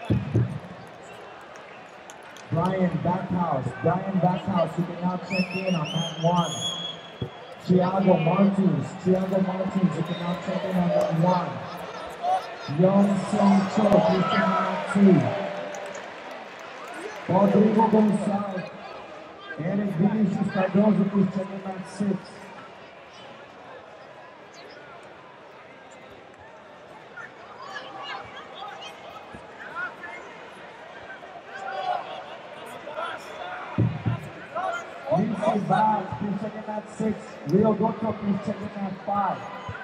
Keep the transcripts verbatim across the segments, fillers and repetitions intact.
Brian Backhouse. Brian Backhouse, you can now check in on mat one. Thiago Martins. Thiago Martins, you can now check in on mat one. Young Song Cho, please check in on mat two. Rodrigo Gonçalves. Eric Vinicius Cardoso, please check in mat six. Lindsay Vaz, please check in at six. Leo Goto, please check in at five.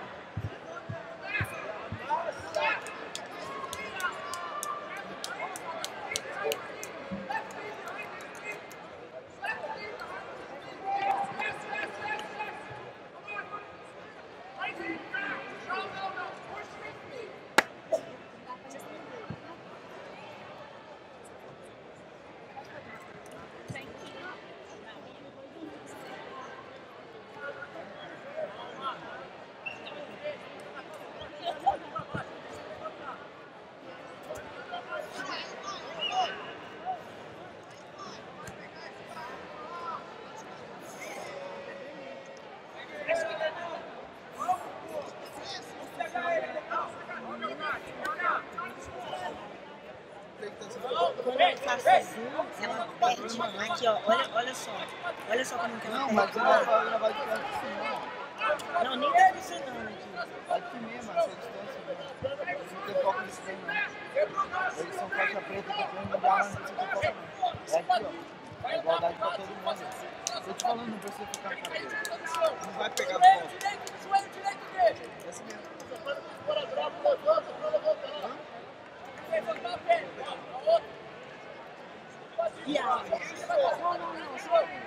Quando eu faço zoom, ela perde. Aqui, ó, olha, olha só. Olha só como que ela perde. Não, mas ela vai gravar de perto assim, não. Não, nem tá funcionando aqui. Aqui mesmo, essa distância. Não tem foco nisso daí, não. Eles são faixa preta, que tem um lugar onde você tem foco, não. É aqui, ó. É igualdade pra todo mundo. Tô te falando, não precisa ficar na cabeça. Não vai pegar a bola. Joelho direito dele. Esse mesmo. Bora, bravo, levanta, levanta. Quem vai dar a perna? A outra. Yeah. Não, não, não.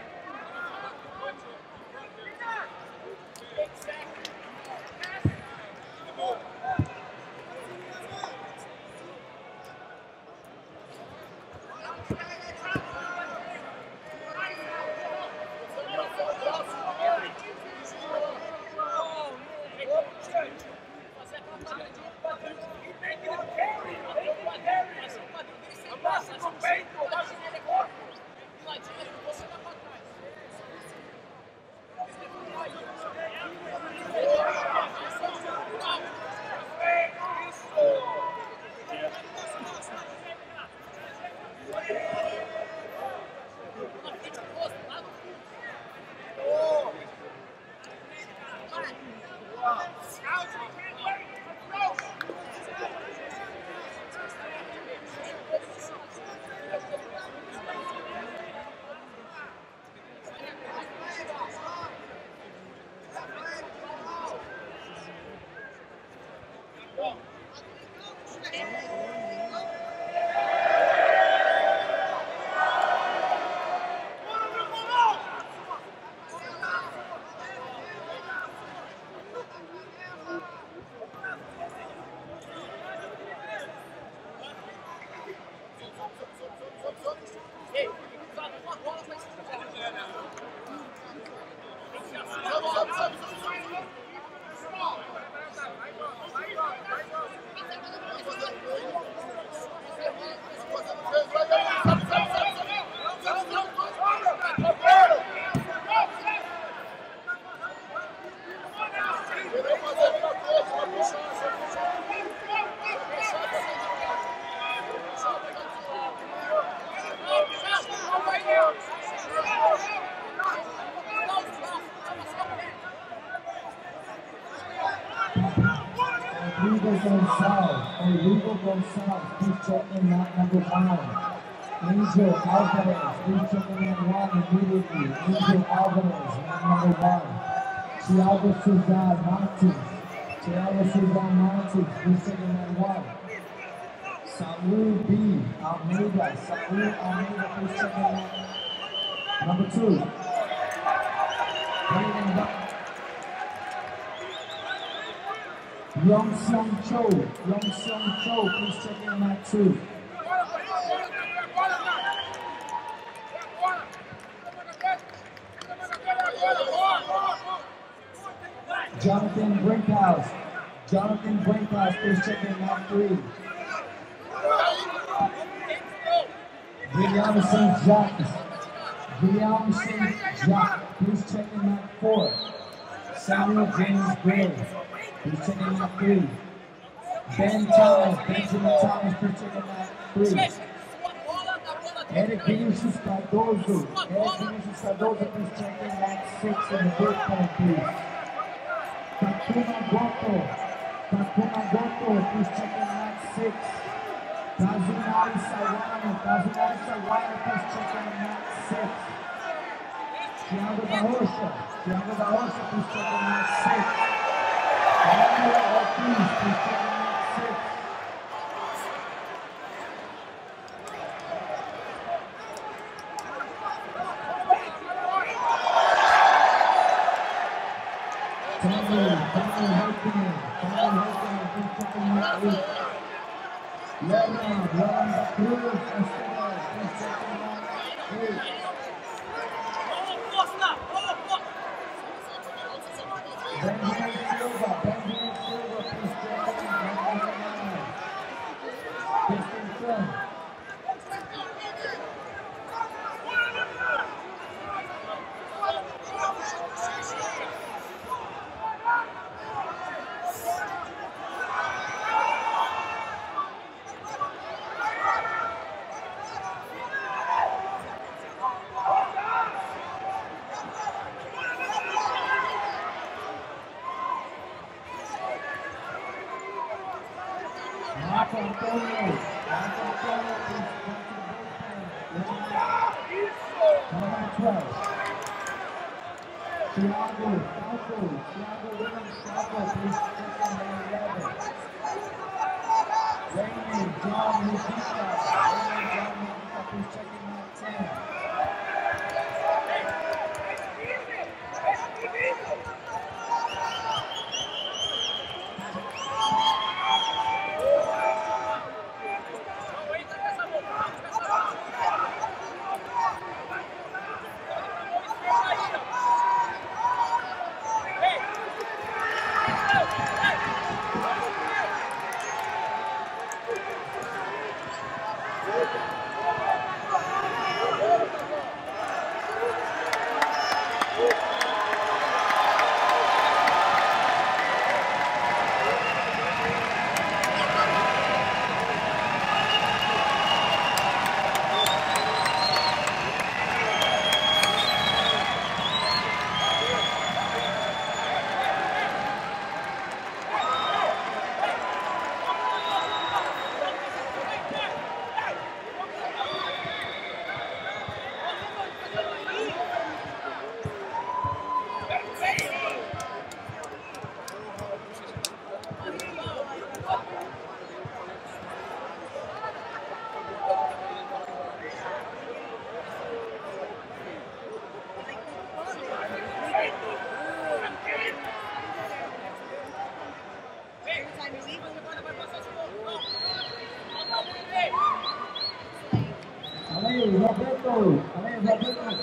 Rodrigo Gonçalves, Rodrigo Gonçalves, please check in mat number nine. Angel Alvarez, please check in mat one immediately. Angel Alvarez, mat number one. Thiago Souza Martins, Thiago Souza Martins, please check in mat one. Saul B. Almeida, Saul Almeida, please check in mat number two. Brandon Buck. Young Sung Cho, Young Sung Cho, please check in mat two. Jonathan Brinkhouse, Jonathan Brinkhouse, please check in mat three. William Saint Jacques. William Saint Jacques. Please check in mat four. Samuel James Gray. Please check in mat three. Ben Thomas. Benjamin Thomas. Please check in mat three. Eric Vinicius Cardozo. Eric Vinicius Cardozo. Please check in mat six in the break point, please. Takuma Goto. Takuma Goto. Please check in mat six. Kazunari Sawano. Kazunari Sawano. Please check in mat six. Thiago da Rocha. Thiago da Rocha. Please check in mat six. Manuel Ortiz. Please check in mat six. Tommy, Tommy Harkinen, Tommy Harkinen, please check in mat eight. Leonard, Leonard Cruz, Esteban, please check in mat eight. Benjamin Silva, Benjamin Silva, please check in mat nine. Kristen Trump. Marco Antonio, Marco Antonio, please come to the bullpen. Number twelve. Thiago, Falco, Thiago Williams Falco, please check in number eleven. Raymond John Mujica, Raymond John Mujica, please check in number ten. Ale, Roberto, Ale, Roberto.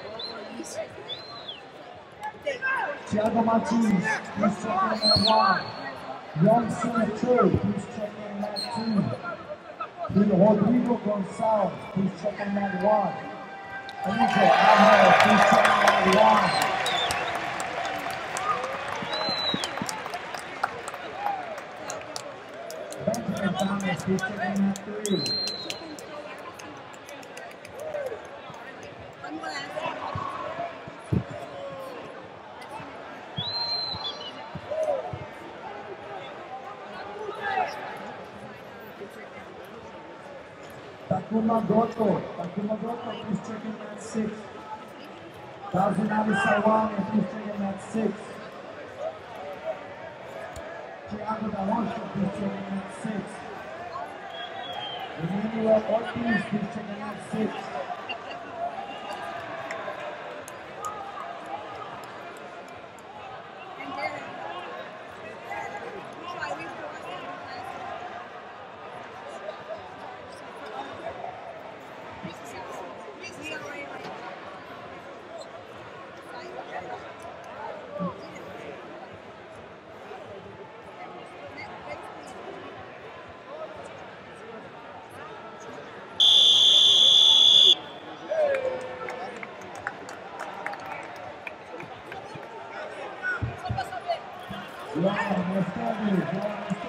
Thiago Martins, please check in number one. Young Senator, please check in number two. Rodrigo Gonçalves, please check in number one. Angel Almeida, please check in number one. Benjamin Thomas, please check in number three. Takuma Goto, Takuma Goto, please check in mat six. Kazunari Sawano, please check in mat six. Thiago da Rocha, please check in mat six. Emmanuel Ortiz, please check in mat six. Laura Mostadi, Laura Mostadi.